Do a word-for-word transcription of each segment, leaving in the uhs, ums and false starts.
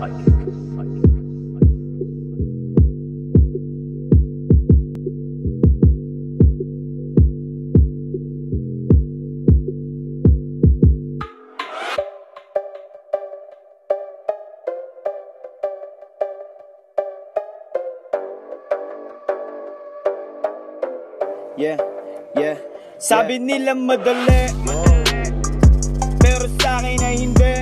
Yeah, yeah. Sabi nila madali, pero sa'kin ay hindi.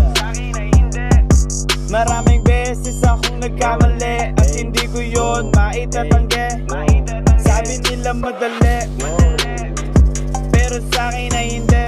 Maraming beses akong nagkamali at hindi ko yun maitatanggi. Sabi nila madali, pero sa'kin ay hindi.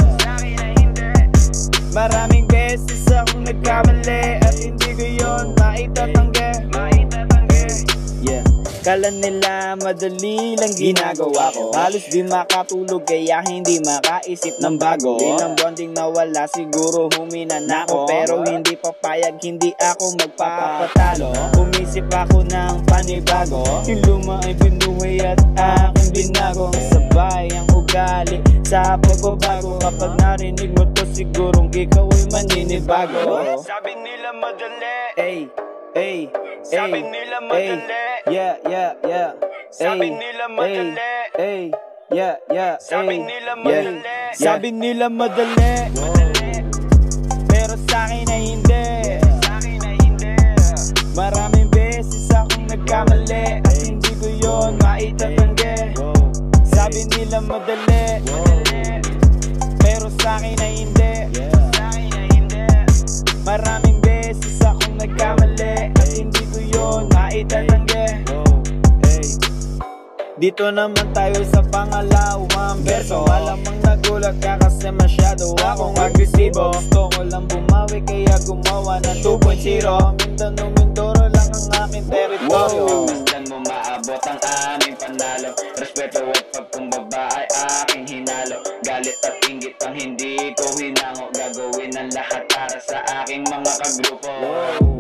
Maraming beses akong nagkamali at hindi ko yun maitatanggi. Yeah. Kala nila madali lang ginagawa ko, halos di makatulog kaya hindi makaisip ng bago. Ilang buwan ding nawala siguro humina na ako, pero hindi papayag, hindi ako magpapatalo. Umisip ako ng panibago, yung luma ay binuhay at aking binago. Sabay ang ugali sa pagbabago, kapag narinig mo to sigurong ikaw ay maninibago. Sabi nila madali, ay Ey, sabi nila madali. Yeah, yeah, yeah. Sabi nila madali. Ey, yeah, yeah. Sabi nila madali. Sabi nila madali, pero sa'kin ay hindi. Maraming beses akong nagkamali at hindi ko yun maitatanggi. Sabi nila madali, pero sa'kin ay hindi. Maraming beses akong nagkamali at hindi ko yun maitatanggi. Dito naman tayo sa pangalawang verso. Malamang nagulat ka kasi masyado akong agresibo. Gusto ko lang bumawi kaya gumawa ng two point oh. Mindanao, Mindoro lang ang aking teritoryo. Masdan mo maabot ang aming panalo. Respeto at pagkumbaba ay aking hinalo. Galit at inggit ang hindi ko hinango. Gagawin ang lahat para sa aking mga kagrupo.